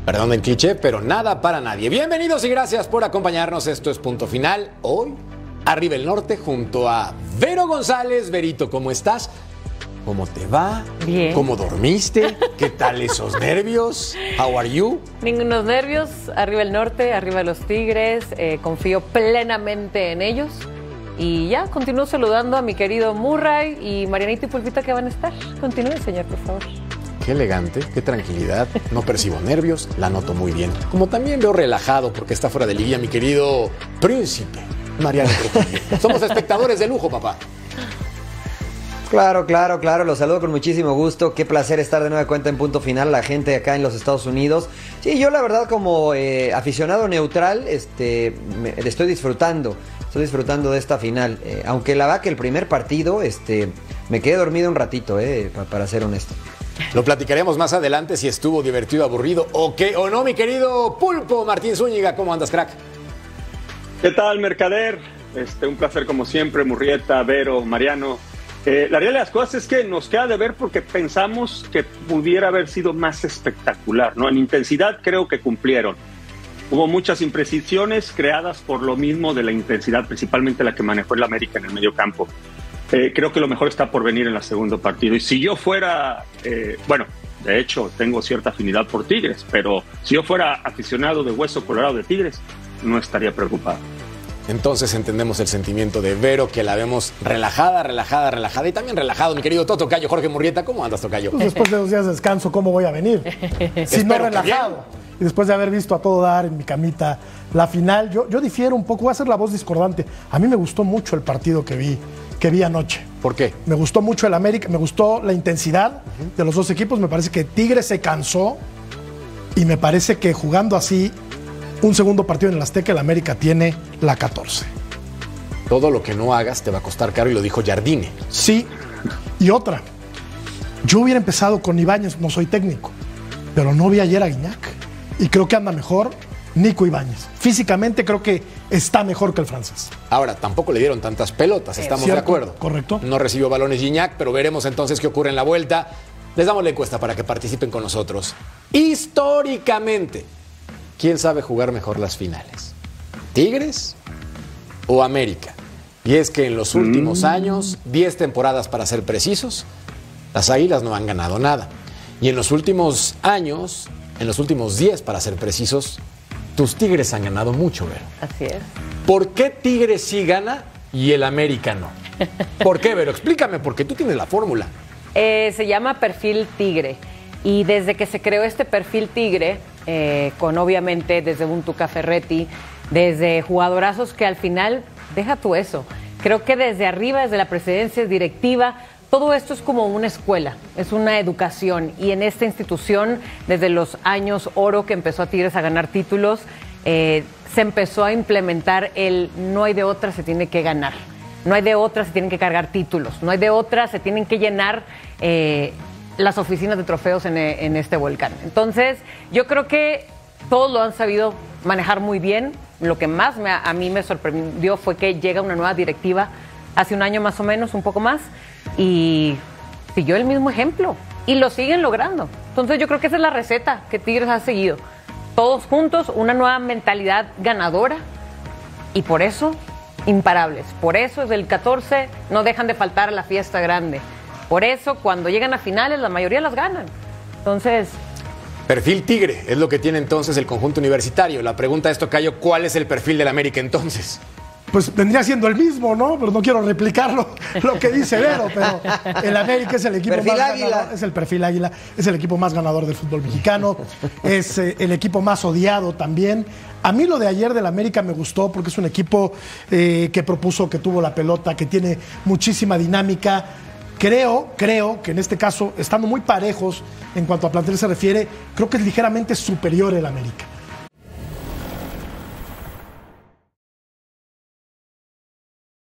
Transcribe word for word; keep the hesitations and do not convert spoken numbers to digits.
Perdón el cliché, pero nada para nadie. Bienvenidos y gracias por acompañarnos. Esto es Punto Final. Hoy, arriba el norte, junto a Vero González. Verito, ¿cómo estás? ¿Cómo te va? Bien. ¿Cómo dormiste? ¿Qué tal esos nervios? How are you? Ningunos nervios. Arriba el norte, arriba los Tigres. Eh, confío plenamente en ellos. Y ya, continúo saludando a mi querido Murray y Marianita y Pulpita que van a estar. Continúen, señor, por favor. Qué elegante, qué tranquilidad. No percibo nervios, la noto muy bien. Como también veo relajado porque está fuera de liguilla mi querido príncipe Mariano Trujillo. Somos espectadores de lujo, papá. Claro, claro, claro, los saludo con muchísimo gusto. Qué placer estar de nueva cuenta en Punto Final, la gente acá en los Estados Unidos. Sí, yo la verdad como eh, aficionado neutral, este, me, estoy disfrutando, estoy disfrutando de esta final. Eh, aunque la verdad que el primer partido, este, me quedé dormido un ratito, eh, para, para ser honesto. Lo platicaremos más adelante si estuvo divertido, aburrido o qué o no, mi querido Pulpo Martín Zúñiga. ¿Cómo andas, crack? ¿Qué tal, Mercader? Este, un placer como siempre, Murrieta, Vero, Mariano. Eh, la realidad de las cosas es que nos queda de ver porque pensamos que pudiera haber sido más espectacular, ¿no? En intensidad creo que cumplieron. Hubo muchas imprecisiones creadas por lo mismo de la intensidad, principalmente la que manejó el América en el medio campo. Eh, creo que lo mejor está por venir en el segundo partido. Y si yo fuera, eh, bueno, de hecho tengo cierta afinidad por Tigres, pero si yo fuera aficionado de hueso colorado de Tigres, no estaría preocupado. Entonces entendemos el sentimiento de Vero, que la vemos relajada, relajada, relajada y también relajado. Mi querido Toto Cayo, Jorge Murrieta, ¿cómo andas, Tocayo? Pues después de dos días de descanso, ¿cómo voy a venir? Si no relajado. Y después de haber visto a todo dar en mi camita la final, yo, yo difiero un poco, voy a hacer la voz discordante. A mí me gustó mucho el partido que vi, que vi anoche. ¿Por qué? Me gustó mucho el América, me gustó la intensidad uh-huh. de los dos equipos. Me parece que Tigres se cansó y me parece que jugando así un segundo partido en el Azteca, el América tiene la catorce. Todo lo que no hagas te va a costar caro y lo dijo Jardine. Sí, y otra. Yo hubiera empezado con Ibáñez, no soy técnico, pero no vi ayer a Guiñac. Y creo que anda mejor Nico Ibáñez. Físicamente creo que está mejor que el francés. Ahora, tampoco le dieron tantas pelotas, estamos ¿Cierto? de acuerdo. Correcto. No recibió balones Guiñac, pero veremos entonces qué ocurre en la vuelta. Les damos la encuesta para que participen con nosotros. Históricamente, ¿quién sabe jugar mejor las finales? ¿Tigres o América? Y es que en los últimos mm. años, diez temporadas para ser precisos, las Águilas no han ganado nada. Y en los últimos años, en los últimos diez para ser precisos, tus Tigres han ganado mucho, Vero. Así es. ¿Por qué Tigres sí gana y el América no? ¿Por qué, Vero? Explícame, porque tú tienes la fórmula. Eh, se llama perfil tigre. Y desde que se creó este perfil tigre, eh, con obviamente desde un Tuca Ferretti, desde jugadorazos que al final, deja tú eso, creo que desde arriba, desde la presidencia directiva, todo esto es como una escuela, es una educación. Y en esta institución, desde los años oro que empezó a Tigres a ganar títulos, eh, se empezó a implementar el no hay de otra, se tiene que ganar. No hay de otra, se tienen que cargar títulos. No hay de otra, se tienen que llenar eh, las oficinas de trofeos en, en este volcán. Entonces, yo creo que todos lo han sabido manejar muy bien. Lo que más me, a mí me sorprendió fue que llega una nueva directiva hace un año más o menos, un poco más, y siguió el mismo ejemplo. Y lo siguen logrando. Entonces, yo creo que esa es la receta que Tigres ha seguido. Todos juntos, una nueva mentalidad ganadora. Y por eso, imparables. Por eso, desde el catorce, no dejan de faltar a la fiesta grande. Por eso, cuando llegan a finales, la mayoría las ganan. Entonces... Perfil Tigre es lo que tiene entonces el conjunto universitario. La pregunta es, Tocayo, ¿cuál es el perfil del América entonces? Pues vendría siendo el mismo, ¿no? Pero no quiero replicarlo lo que dice Vero, pero el América es el equipo perfil más águila. ganador, es el perfil águila, es el equipo más ganador del fútbol mexicano, es eh, el equipo más odiado también. A mí lo de ayer del América me gustó porque es un equipo eh, que propuso, que tuvo la pelota, que tiene muchísima dinámica. Creo, creo que en este caso, estando muy parejos en cuanto a plantel se refiere, creo que es ligeramente superior el América.